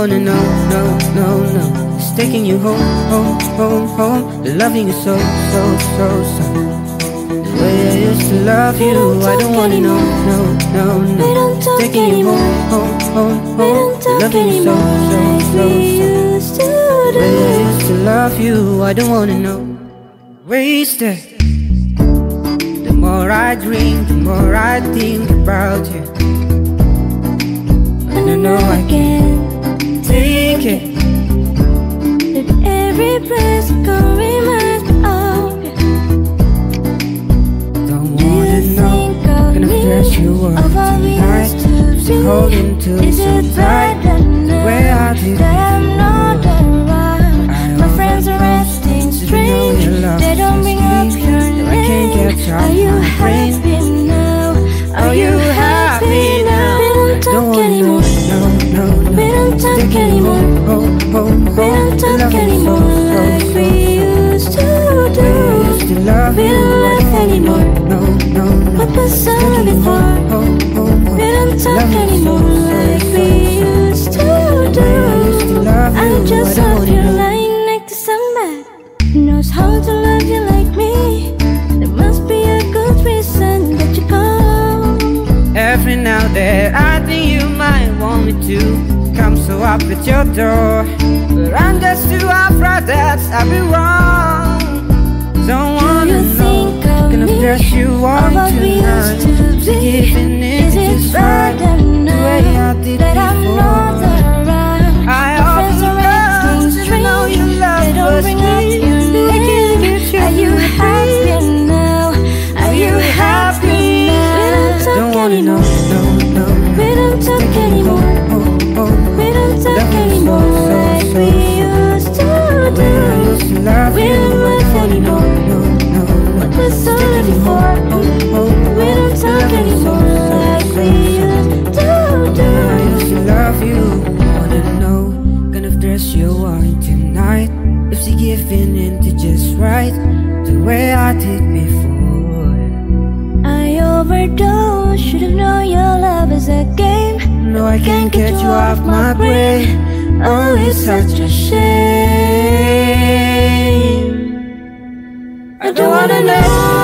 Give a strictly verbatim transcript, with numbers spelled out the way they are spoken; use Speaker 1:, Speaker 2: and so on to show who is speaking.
Speaker 1: wanna know, no, no, no. It's taking you home, home, home, home. Loving you so, so, so, so. The way I used to love you, I don't wanna know, no, no, no. It's taking you home, home, home, home. Loving you so, so, so, so. The way I used to love you, I don't wanna know. Wasted. The more I dream, the more I think about you. And I know I can't take it.
Speaker 2: That every place I go reminds me of you.
Speaker 1: Don't wanna know, gonna dress you up tonight. Just holding to you so tight. The way I did
Speaker 2: that I'm not around. My friends are resting strange. They don't bring up your name. Are you happy now? Are you happy now? We don't talk anymore.
Speaker 1: No, no, no.
Speaker 2: We don't talk anymore.
Speaker 1: Home, home,
Speaker 2: We don't talk anymore like we used to do. We don't laugh anymore.
Speaker 1: No, no, no.
Speaker 2: What was all before? We don't talk anymore like we used to do. I'm just out here lying next to somebody who knows how to love you like me. There must be a good reason that you call.
Speaker 1: Every now that I think you might want me to come, so up at your door. But I'm just too afraid that I'll be wrong. Don't wanna know, gonna dress you on tonight. Giving it just right, the way I did
Speaker 2: that I'm not
Speaker 1: before.
Speaker 2: around.
Speaker 1: I
Speaker 2: My friends are resting
Speaker 1: often
Speaker 2: strange.
Speaker 1: know you love
Speaker 2: They don't
Speaker 1: was
Speaker 2: bring up
Speaker 1: me.
Speaker 2: your name. Are you happy now? Are you happy now?
Speaker 1: Don't wanna know, no, no.
Speaker 2: We don't talk anymore. We don't talk anymore like we used to do. We don't laugh anymore. What was all before? We don't talk anymore like we used to do.
Speaker 1: I used to love you, wanna know, gonna dress you on tonight. If she giving in to just right, the way I did before.
Speaker 2: I overdosed, should've known your love is a game.
Speaker 1: No, I can't get you off my brain. Oh, it's such a shame.
Speaker 2: I don't wanna know.